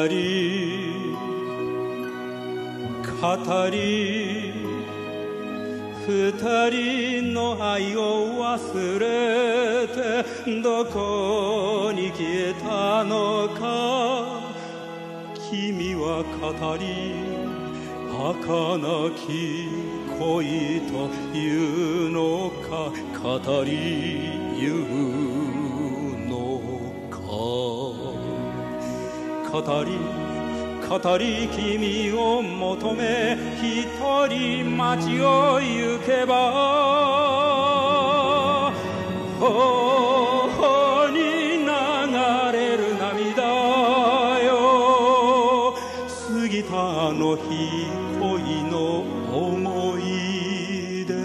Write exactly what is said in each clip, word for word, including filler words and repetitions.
り語り二人の愛を忘れてどこに消えたのか君は語り儚き恋というのか語り言うのか語り語り君を求め一人街を行けば頬に流れる涙よ過ぎたあの日恋の思い出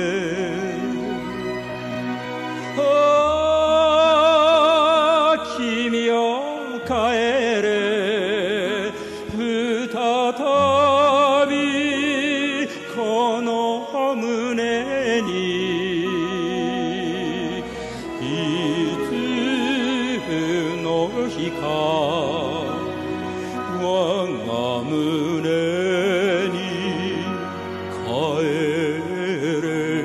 ああ君よ帰れ再びこの胸にいつの日か我が胸に帰れ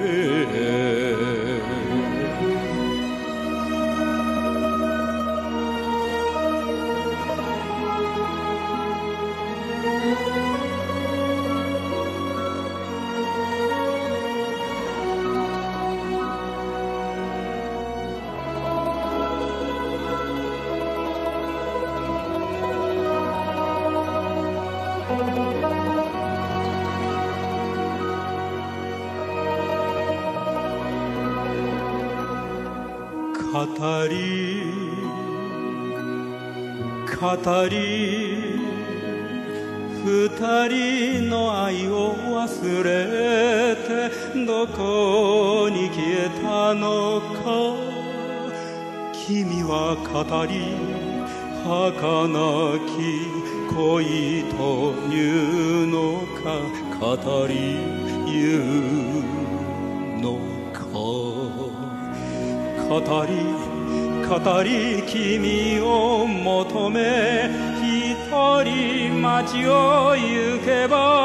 語り語り二人の愛を忘れてどこに消えたのか君は語り儚き恋というのか語り言うのか語り語り君を求め一人街を行け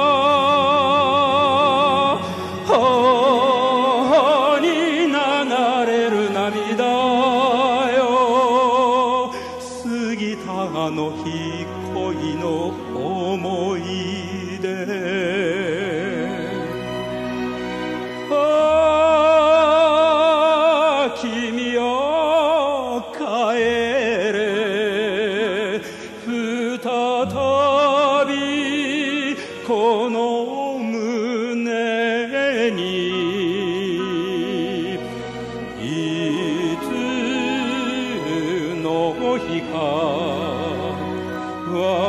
ば頬に流れる涙よ過ぎたあの日恋の思い出君よ帰れ再びこの胸にいつの日か